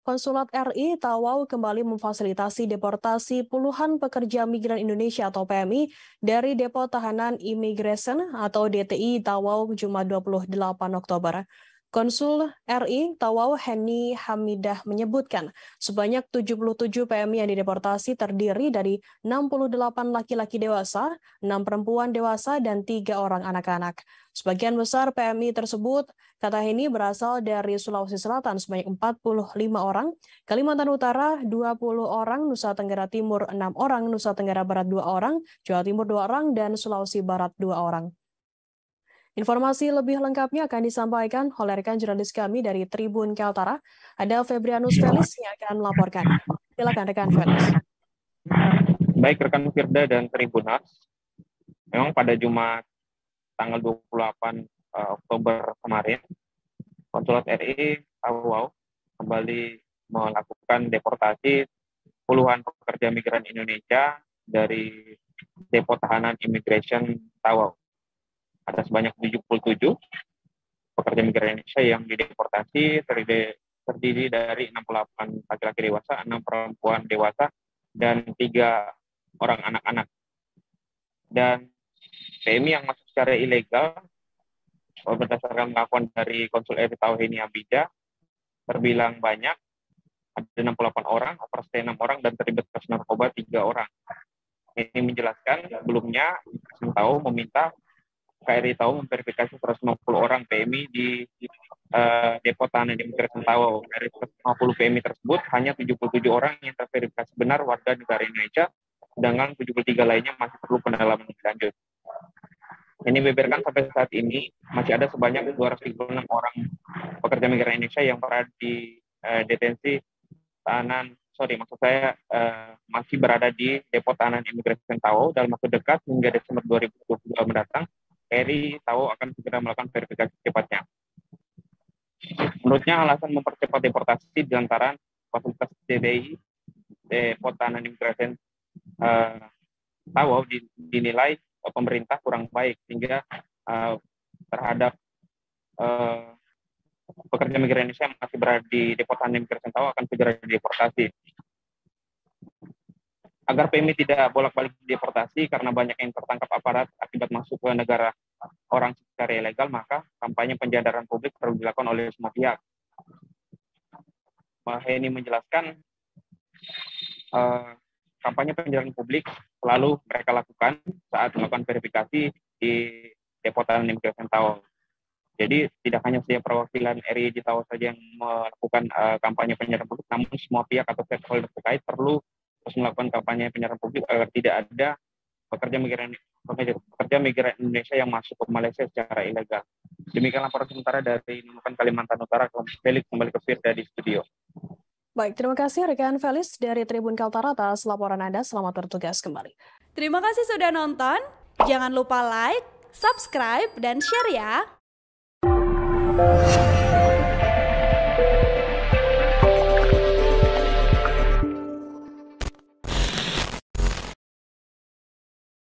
Konsulat RI Tawau kembali memfasilitasi deportasi puluhan pekerja migran Indonesia atau PMI dari Depo Tahanan Immigration atau DTI Tawau Jumat 28 Oktober. Konsul RI Tawau Heni Hamidah menyebutkan sebanyak 77 PMI yang dideportasi terdiri dari 68 laki-laki dewasa, 6 perempuan dewasa, dan 3 orang anak-anak. Sebagian besar PMI tersebut, kata Heni, berasal dari Sulawesi Selatan sebanyak 45 orang, Kalimantan Utara 20 orang, Nusa Tenggara Timur 6 orang, Nusa Tenggara Barat 2 orang, Jawa Timur 2 orang, dan Sulawesi Barat 2 orang. Informasi lebih lengkapnya akan disampaikan oleh rekan jurnalis kami dari Tribun Kaltara, ada Febrianus Felis yang akan melaporkannya. Silakan rekan Felis. Baik rekan Firda dan Tribunas, memang pada Jumat tanggal 28 Oktober kemarin, Konsulat RI Tawau kembali melakukan deportasi puluhan pekerja migran Indonesia dari Depo Tahanan Immigration Tawau. Ada sebanyak 77 pekerja migran Indonesia yang dideportasi, terdiri dari 68 laki-laki dewasa, 6 perempuan dewasa, dan 3 orang anak-anak. Dan PMI yang masuk secara ilegal, berdasarkan pengakuan dari Konsul RI Tawau Heni Hamidah, terbilang banyak, ada 68 orang, operasi 6 orang, dan terlibat kasus narkoba 3 orang. Ini menjelaskan sebelumnya, Tawau meminta KRI Tawau memverifikasi 150 orang PMI di Depo Tahanan Immigration Tawau. Dari 150 PMI tersebut, hanya 77 orang yang terverifikasi benar warga negara Indonesia, sedangkan 73 lainnya masih perlu pendalaman lebih lanjut. Ini beberkan sampai saat ini masih ada sebanyak 236 orang pekerja migran Indonesia yang berada di detensi masih berada di Depo Tahanan Immigration Tawau. Dalam waktu dekat hingga Desember 2022 mendatang, RI Tawau akan segera melakukan verifikasi cepatnya. Menurutnya alasan mempercepat deportasi di lantaran fasilitas DTI Depo Tahanan Immigration Tawau dinilai pemerintah kurang baik, sehingga terhadap pekerja migran Indonesia yang masih berada di Depo Tahanan Immigration Tawau akan segera dideportasi. Agar PMI tidak bolak-balik deportasi karena banyak yang tertangkap aparat akibat masuk ke negara orang secara ilegal, maka kampanye penjadaran publik perlu dilakukan oleh semua pihak. Heni menjelaskan kampanye penjadaran publik selalu mereka lakukan saat melakukan verifikasi di Depo Tahanan Immigration Tawau. Jadi tidak hanya saja perwakilan RI di Tawau saja yang melakukan kampanye penjadaran publik, namun semua pihak atau stakeholder terkait perlu terus melakukan kampanye penjadaran publik agar tidak ada pekerja migran Indonesia yang masuk ke Malaysia secara ilegal. Demikian laporan sementara dari Nunukan, Kalimantan Utara. Felix kembali ke Firda di studio. Baik, terima kasih rekan Felis dari Tribun Kaltara atas laporan Anda. Selamat bertugas kembali. Terima kasih sudah nonton. Jangan lupa like, subscribe, dan share ya.